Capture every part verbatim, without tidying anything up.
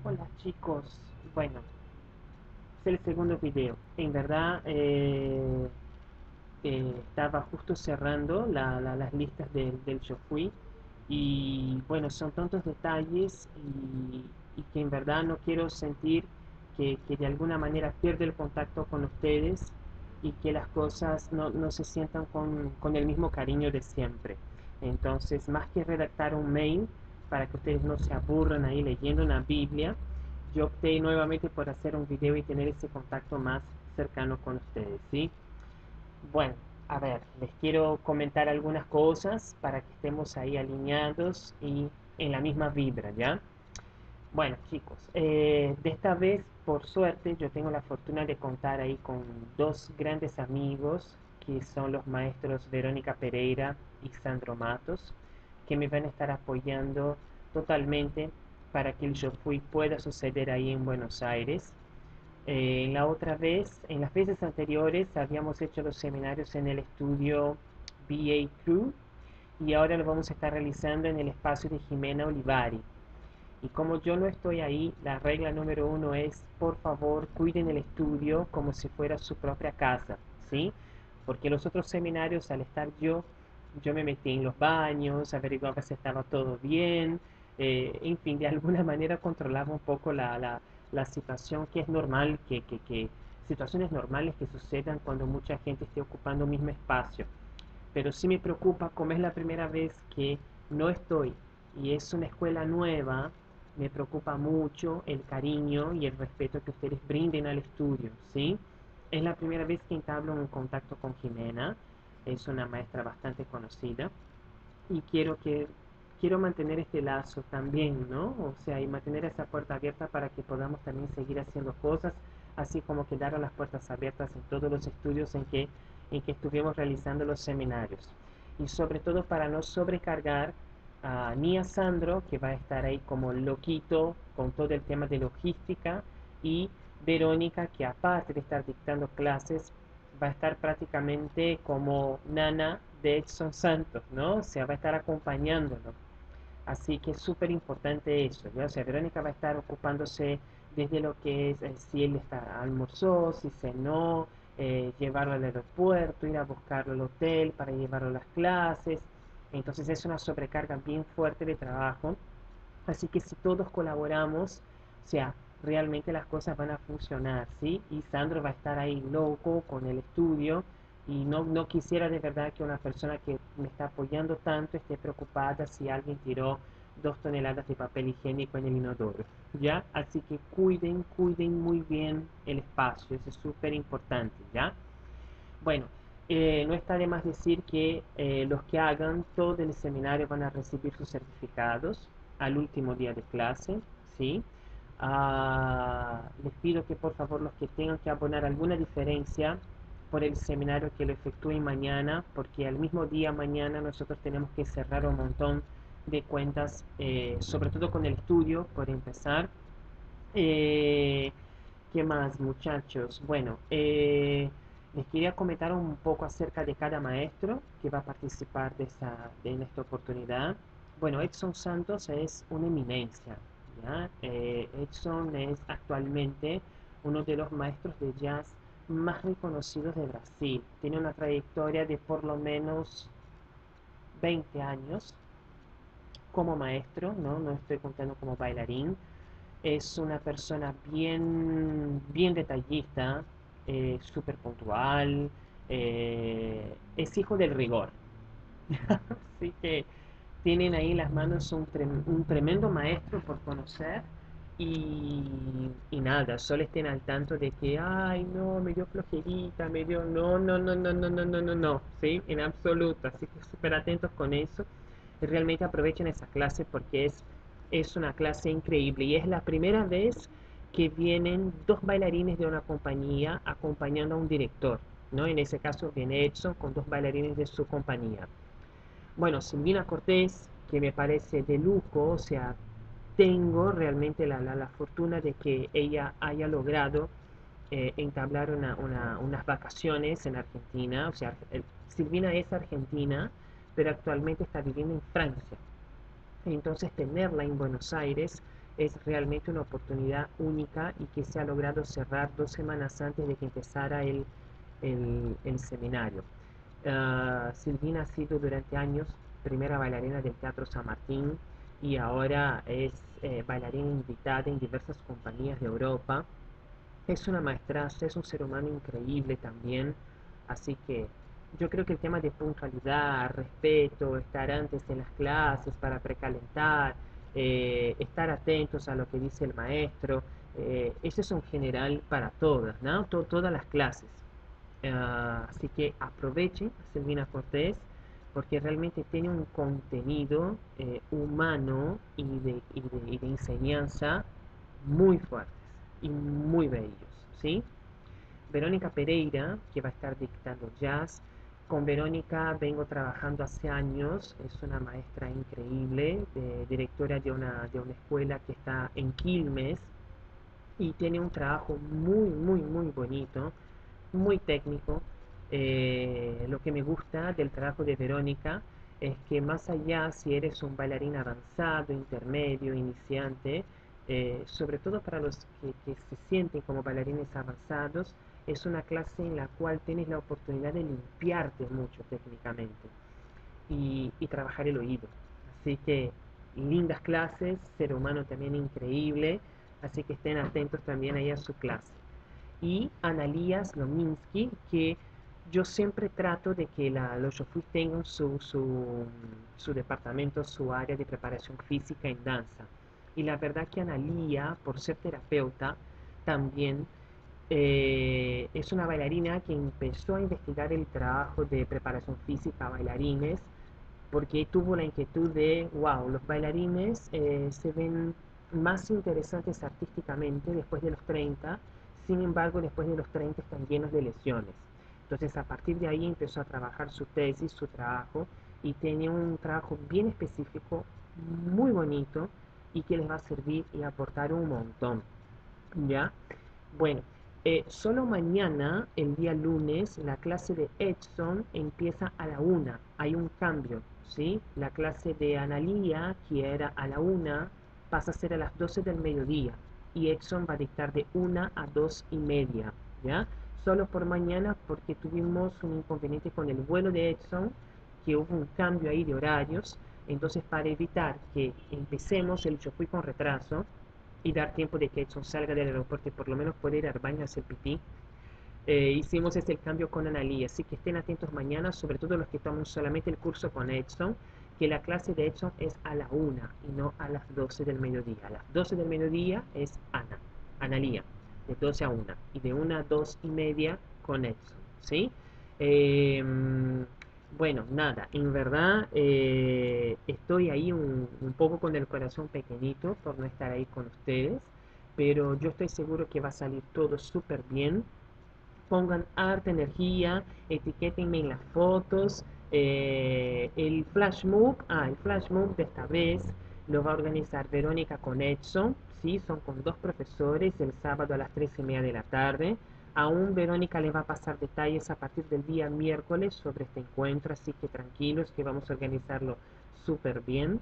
Hola chicos, bueno, es el segundo video. En verdad eh, eh, estaba justo cerrando la- la- las listas del del Yo Fui y bueno, son tantos detalles y, y que en verdad no quiero sentir que, que de alguna manera pierdo el contacto con ustedes y que las cosas no, no se sientan con, con el mismo cariño de siempre. Entonces, más que redactar un mail para que ustedes no se aburran ahí leyendo una Biblia, yo opté nuevamente por hacer un video y tener ese contacto más cercano con ustedes, ¿sí? Bueno, a ver, les quiero comentar algunas cosas para que estemos ahí alineados y en la misma vibra, ¿ya? Bueno, chicos, eh, de esta vez, por suerte, yo tengo la fortuna de contar ahí con dos grandes amigos que son los maestros Verónica Pereira y Sandro Matos, que me van a estar apoyando totalmente para que el Yo Fui pueda suceder ahí en Buenos Aires. Eh, la otra vez, en las veces anteriores, habíamos hecho los seminarios en el estudio B A Crew y ahora lo vamos a estar realizando en el espacio de Jimena Olivari. Y como yo no estoy ahí, la regla número uno es, por favor, cuiden el estudio como si fuera su propia casa, ¿sí? Porque los otros seminarios, al estar yo, yo me metí en los baños, averiguaba si estaba todo bien, eh, en fin, de alguna manera controlaba un poco la, la, la situación que es normal, que, que, que situaciones normales que sucedan cuando mucha gente esté ocupando un mismo espacio. Pero sí me preocupa, como es la primera vez que no estoy y es una escuela nueva, me preocupa mucho el cariño y el respeto que ustedes brinden al estudio, ¿sí? Es la primera vez que entablo un contacto con Jimena, es una maestra bastante conocida y quiero que quiero mantener este lazo también, ¿no? O sea, y mantener esa puerta abierta para que podamos también seguir haciendo cosas, así como quedaron las puertas abiertas en todos los estudios en que en que estuvimos realizando los seminarios. Y sobre todo para no sobrecargar a, ni a Sandro, que va a estar ahí como loquito con todo el tema de logística, y Verónica, que aparte de estar dictando clases, va a estar prácticamente como nana de Edson Santos, ¿no? O sea, va a estar acompañándolo. Así que es súper importante eso, ¿ya? O sea, Verónica va a estar ocupándose desde lo que es eh, si él está, almorzó, si cenó, eh, llevarlo al aeropuerto, ir a buscarlo al hotel para llevarlo a las clases. Entonces es una sobrecarga bien fuerte de trabajo. Así que si todos colaboramos, o sea, realmente las cosas van a funcionar, ¿sí? Y Sandro va a estar ahí loco con el estudio y no, no quisiera de verdad que una persona que me está apoyando tanto esté preocupada si alguien tiró dos toneladas de papel higiénico en el inodoro, ¿ya? Así que cuiden, cuiden muy bien el espacio, eso es súper importante, ¿ya? Bueno, eh, no está de más decir que eh, los que hagan todo el seminario van a recibir sus certificados al último día de clase, ¿sí? Ah, les pido que por favor los que tengan que abonar alguna diferencia por el seminario que lo efectúen mañana, porque al mismo día mañana nosotros tenemos que cerrar un montón de cuentas, eh, sobre todo con el estudio, por empezar. Eh, ¿Qué más, muchachos? Bueno, eh, les quería comentar un poco acerca de cada maestro que va a participar de, esta, de en esta oportunidad. Bueno, Edson Santos es una eminencia, ¿ya? Eh, Edson es actualmente uno de los maestros de jazz más reconocidos de Brasil. Tiene una trayectoria de por lo menos veinte años como maestro, ¿no? No estoy contando como bailarín. Es una persona bien, bien detallista, eh, súper puntual, eh, es hijo del rigor. Así que tienen ahí en las manos un, trem- un tremendo maestro por conocer y, y nada, solo estén al tanto de que, ay, no, me dio flojerita, me dio, no, no, no, no, no, no, no, no, no, ¿sí? En absoluto, así que súper atentos con eso y realmente aprovechen esa clase porque es, es una clase increíble y es la primera vez que vienen dos bailarines de una compañía acompañando a un director, ¿no? En ese caso viene Edson con dos bailarines de su compañía. Bueno, Silvina Cortés, que me parece de lujo, o sea, tengo realmente la, la, la fortuna de que ella haya logrado eh, entablar una, una, unas vacaciones en Argentina, o sea, el- Silvina es argentina, pero actualmente está viviendo en Francia. Entonces tenerla en Buenos Aires es realmente una oportunidad única y que se ha logrado cerrar dos semanas antes de que empezara el, el, el seminario. Uh, Silvina ha sido durante años primera bailarina del Teatro San Martín y ahora es eh, bailarina invitada en diversas compañías de Europa. Es una maestraza, es un ser humano increíble también, así que yo creo que el tema de puntualidad, respeto, estar antes de las clases para precalentar, eh, estar atentos a lo que dice el maestro, eh, eso es un general para todas, ¿no? To- todas las clases. Uh, así que aprovechen a Silvina Cortés porque realmente tiene un contenido eh, humano y de, y, de, y de enseñanza muy fuertes y muy bellos, ¿sí? Verónica Pereira, que va a estar dictando jazz. Con Verónica vengo trabajando hace años, es una maestra increíble, eh, directora de una, de una escuela que está en Quilmes y tiene un trabajo muy, muy, muy bonito, muy técnico. Eh, lo que me gusta del trabajo de Verónica es que más allá si eres un bailarín avanzado, intermedio, iniciante, eh, sobre todo para los que, que se sienten como bailarines avanzados, es una clase en la cual tienes la oportunidad de limpiarte mucho técnicamente y, y trabajar el oído. Así que lindas clases, ser humano también increíble, así que estén atentos también ahí a su clase. Y Analía Slominski, que yo siempre trato de que la, los Shofuis tengan su, su, su departamento, su área de preparación física en danza. Y la verdad que Analía, por ser terapeuta, también eh, es una bailarina que empezó a investigar el trabajo de preparación física a bailarines porque tuvo la inquietud de, wow, los bailarines eh, se ven más interesantes artísticamente después de los treinta, sin embargo después de los treinta están llenos de lesiones. Entonces a partir de ahí empezó a trabajar su tesis, su trabajo, y tenía un trabajo bien específico, muy bonito, y que les va a servir y aportar un montón. ¿Ya? Bueno, eh, solo mañana, el día lunes, la clase de Edson empieza a la una. Hay un cambio, ¿sí? La clase de Analía, que era a la una, pasa a ser a las doce del mediodía. Y Edson va a dictar de una a dos y media, ¿ya? Solo por mañana porque tuvimos un inconveniente con el vuelo de Edson, que hubo un cambio ahí de horarios. Entonces, para evitar que empecemos el choque con retraso, y dar tiempo de que Edson salga del aeropuerto y por lo menos pueda ir al baño a hacer pipí. Eh, hicimos este el cambio con Analí, así que estén atentos mañana, sobre todo los que toman solamente el curso con Edson, que la clase de Edson es a la una y no a las doce del mediodía. A las doce del mediodía es Ana, Analía, de doce a una, y de una a dos y media con Edson, ¿sí? Eh, bueno, nada, en verdad eh, estoy ahí un, un poco con el corazón pequeñito por no estar ahí con ustedes, pero yo estoy seguro que va a salir todo súper bien. Pongan harta energía, etiquétenme en las fotos. Eh, el flash move, ah, el flash move de esta vez lo va a organizar Verónica con Edson, ¿sí? Son con dos profesores el sábado a las tres y media de la tarde. Aún Verónica les va a pasar detalles a partir del día miércoles sobre este encuentro, así que tranquilos que vamos a organizarlo súper bien.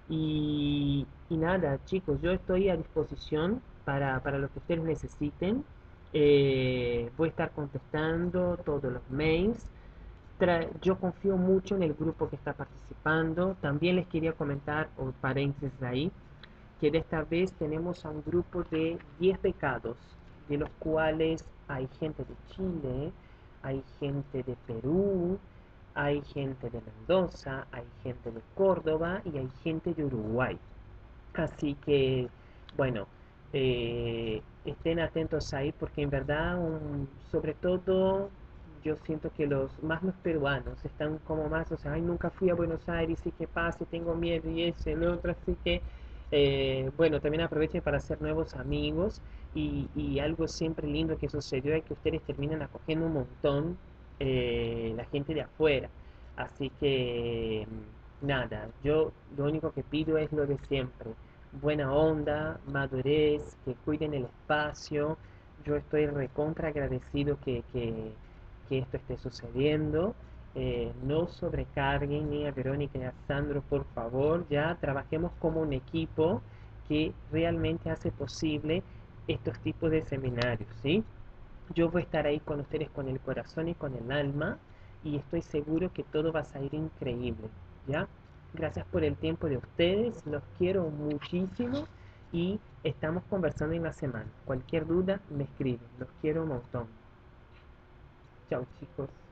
Y, y nada, chicos, yo estoy a disposición para, para lo que ustedes necesiten. Eh, voy a estar contestando todos los mails. Tra- yo confío mucho en el grupo que está participando. También les quería comentar, o paréntesis ahí, que de esta vez tenemos a un grupo de diez becados, de los cuales hay gente de Chile, hay gente de Perú, hay gente de Mendoza, hay gente de Córdoba y hay gente de Uruguay. Así que, bueno, eh, estén atentos ahí porque en verdad, um, sobre todo, yo siento que los más los peruanos están como más, o sea, ay, nunca fui a Buenos Aires y qué pasa, tengo miedo y eso y lo otro, así que, eh, bueno, también aprovechen para hacer nuevos amigos y, y algo siempre lindo que sucedió es que ustedes terminan acogiendo un montón eh, la gente de afuera. Así que, nada, yo lo único que pido es lo de siempre. Buena onda, madurez, que cuiden el espacio. Yo estoy recontra agradecido que, que, que esto esté sucediendo. Eh, no sobrecarguen ni a Verónica ni a Sandro, por favor. Ya trabajemos como un equipo que realmente hace posible estos tipos de seminarios, ¿sí? Yo voy a estar ahí con ustedes con el corazón y con el alma y estoy seguro que todo va a salir increíble, ¿ya? Gracias por el tiempo de ustedes, los quiero muchísimo y estamos conversando en la semana. Cualquier duda me escriben, los quiero un montón. Chao chicos.